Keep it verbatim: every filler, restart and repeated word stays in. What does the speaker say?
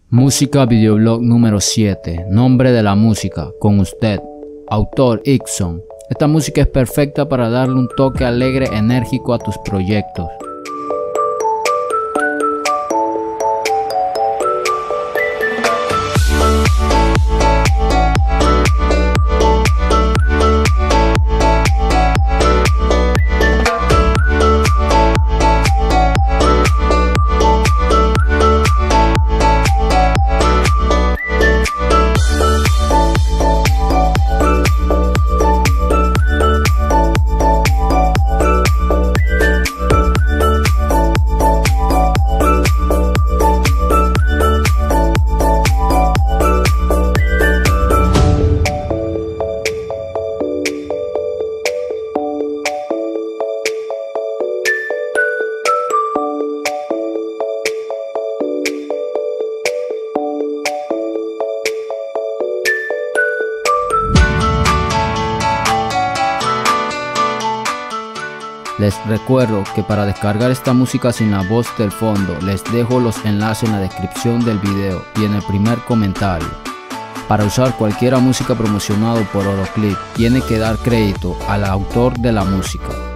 Música Videoblog número siete. Nombre de la música, con usted. Autor Ixon. Esta música es perfecta para darle un toque alegre, enérgico a tus proyectos. Les recuerdo que para descargar esta música sin la voz del fondo, les dejo los enlaces en la descripción del video y en el primer comentario. Para usar cualquier música promocionada por Oroclip, tiene que dar crédito al autor de la música.